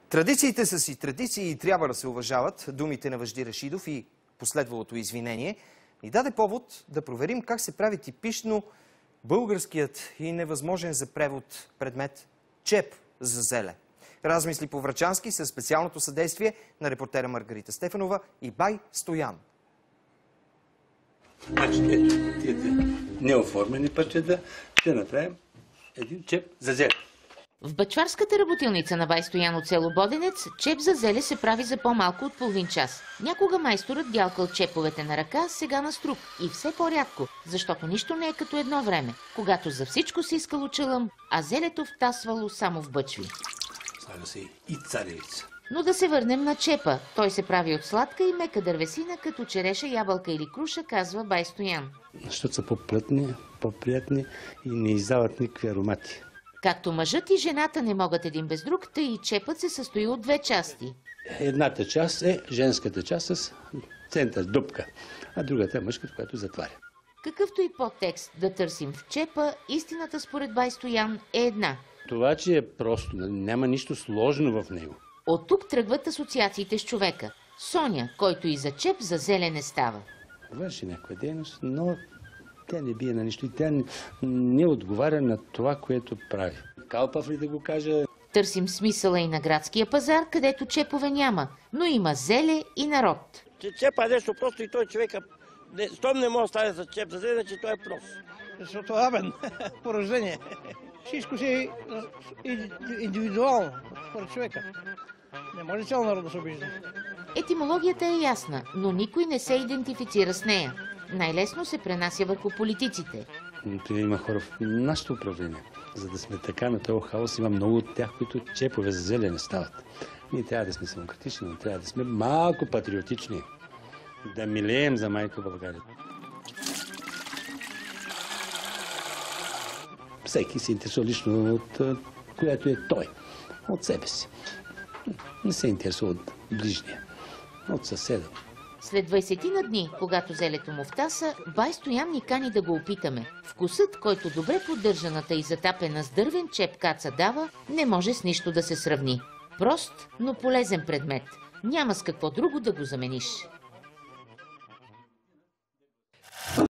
Традициите са си традиции и трябва да се уважават. Думите на Вежди Рашидов и последвалото извинение ни даде повод да проверим как се прави типично българският и невъзможен за превод предмет чеп за зеле. Размисли по врачански със специалното съдействие на репортера Маргарита Стефанова и Бай Стоян. Значи, ето, тия неоформени парчета ще направим един чеп за зеле. В бачварската работилница на Бай Стоян от село Боденец чеп за зеле се прави за по-малко от половин час. Някога майсторът дялкал чеповете на ръка, сега на струк и все по-рядко, защото нищо не е като едно време, когато за всичко се искало чалъм, а зелето втасвало само в бъчви. Слага се и царевица. Но да се върнем на чепа. Той се прави от сладка и мека дървесина, като череша, ябълка или круша, казва Бай Стоян. Защото са по-плътни, по-приятни и не издават никакви аромати. Както мъжът и жената не могат един без друг, тъй и чепът се състои от две части. Едната част е женската част с център, дупка, а другата е мъжката, която затваря. Какъвто и подтекст да търсим в чепа, истината според Бай Стоян е една. Това, че е просто, няма нищо сложно в него. От тук тръгват асоциациите с човека. Соня, който и за чеп за зеле не става. Върши някаква дейност, но тя не бие на нищо и тя не отговаря на това, което прави. Калпав ли да го кажа? Търсим смисъла и на градския пазар, където чепове няма, но има зеле и народ. Чепа е нещо просто и той човека, щом не може да стане за чеп за зеле, че той е прост. Защото абен, по рождение. Всичко си е индивидуално, според човека. Не може цял народ да се обижда. Етимологията е ясна, но никой не се идентифицира с нея. Най-лесно се пренася върху политиците. Има хора в нашето управление. За да сме така на този хаос, има много от тях, които чепове за зеле не стават. Ние трябва да сме самокритични, но трябва да сме малко патриотични. Да милеем за майка България. Всеки се интересува лично от което е той, от себе си. Не се интересува от ближния, от съседа. След 20 дни, когато зелето му втаса, Бай Стоян ни кани да го опитаме. Вкусът, който добре поддържаната и затапена с дървен чеп каца дава, не може с нищо да се сравни. Прост, но полезен предмет. Няма с какво друго да го замениш.